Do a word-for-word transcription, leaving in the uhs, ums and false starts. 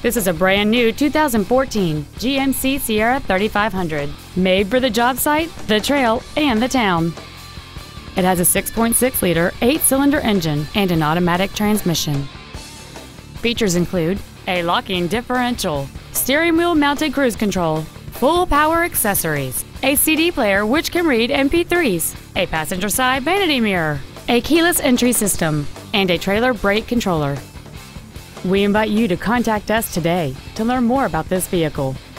This is a brand new two thousand fourteen G M C Sierra thirty-five hundred, made for the job site, the trail, and the town. It has a six point six liter eight-cylinder engine and an automatic transmission. Features include a locking differential, steering wheel mounted cruise control, full power accessories, a C D player which can read M P threes, a passenger side vanity mirror, a keyless entry system, and a trailer brake controller. We invite you to contact us today to learn more about this vehicle.